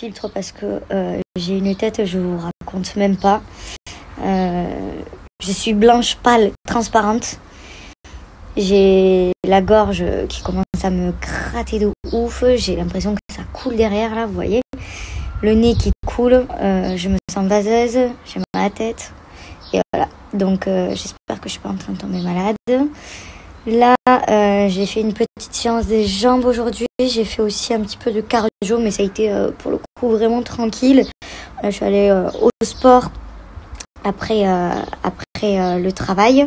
filtre parce que j'ai une tête, je vous raconte même pas. Je suis blanche, pâle, transparente. J'ai la gorge qui commence à me gratter de ouf. J'ai l'impression que ça coule derrière, là, vous voyez. Le nez qui coule. Je me sens vaseuse. J'ai mal à la tête. Et voilà. Donc, j'espère que je suis pas en train de tomber malade. Là, j'ai fait une petite séance des jambes aujourd'hui. J'ai fait aussi un petit peu de cardio, mais ça a été, pour le coup, vraiment tranquille. Là, je suis allée au sport après le travail.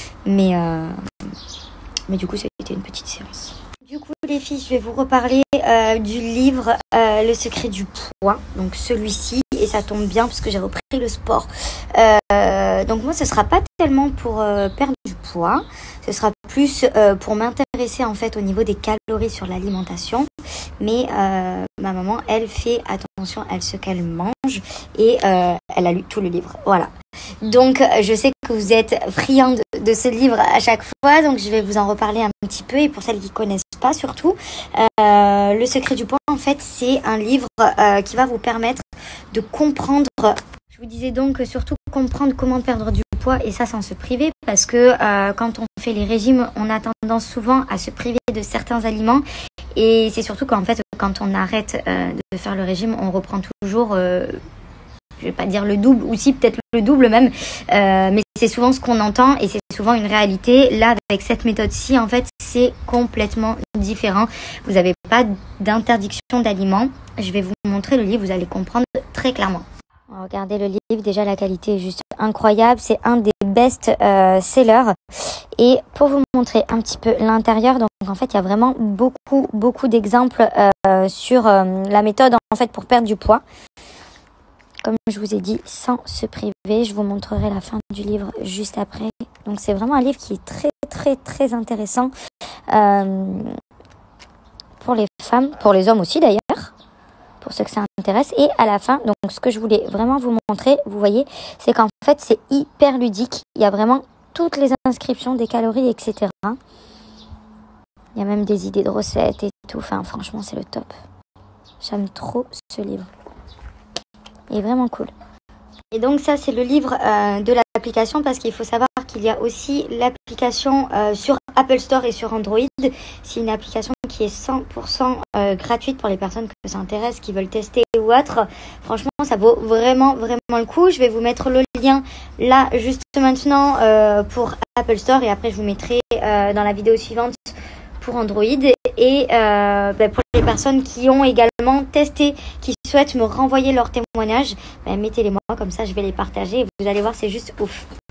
Mais du coup, ça a été une petite séance. Du coup, les filles, je vais vous reparler du livre Le secret du poids. Donc celui-ci, et ça tombe bien parce que j'ai repris le sport. Donc moi, ce sera pas tellement pour perdre du poids. Ce sera plus pour m'intéresser en fait au niveau des calories sur l'alimentation. Mais ma maman, elle fait attention à ce qu'elle mange et elle a lu tout le livre. Voilà. Donc, je sais que vous êtes friands de ce livre à chaque fois, donc je vais vous en reparler un petit peu. Et pour celles qui ne connaissent pas surtout, Le secret du poids, en fait, c'est un livre qui va vous permettre de comprendre. Je vous disais donc surtout comprendre comment perdre du poids, et ça sans se priver, parce que quand on fait les régimes, on a tendance souvent à se priver de certains aliments. Et c'est surtout qu'en fait, quand on arrête de faire le régime, on reprend toujours... je vais pas dire le double, ou si peut-être le double même, mais c'est souvent ce qu'on entend et c'est souvent une réalité. Là, avec cette méthode-ci, en fait, c'est complètement différent. Vous n'avez pas d'interdiction d'aliments. Je vais vous montrer le livre, vous allez comprendre très clairement. Regardez le livre, déjà la qualité est juste incroyable. C'est un des best-sellers. Et pour vous montrer un petit peu l'intérieur, donc en fait, il y a vraiment beaucoup d'exemples sur la méthode en fait pour perdre du poids. Comme je vous ai dit, sans se priver, je vous montrerai la fin du livre juste après. Donc c'est vraiment un livre qui est très intéressant pour les femmes, pour les hommes aussi d'ailleurs, pour ceux que ça intéresse. Et à la fin, donc ce que je voulais vraiment vous montrer, vous voyez, c'est qu'en fait c'est hyper ludique. Il y a vraiment toutes les inscriptions des calories, etc. Il y a même des idées de recettes et tout. Enfin, franchement, c'est le top. J'aime trop ce livre. Il est vraiment cool. Et donc ça, c'est le livre de l'application, parce qu'il faut savoir qu'il y a aussi l'application sur Apple Store et sur Android. C'est une application qui est 100% gratuite pour les personnes que ça intéresse, qui veulent tester ou autre. Franchement, ça vaut vraiment le coup. Je vais vous mettre le lien là, juste maintenant, pour Apple Store, et après je vous mettrai dans la vidéo suivante pour Android. Et pour les personnes qui ont également testé, qui souhaitent me renvoyer leur témoignage, mettez-les moi, comme ça je vais les partager et vous allez voir, c'est juste ouf.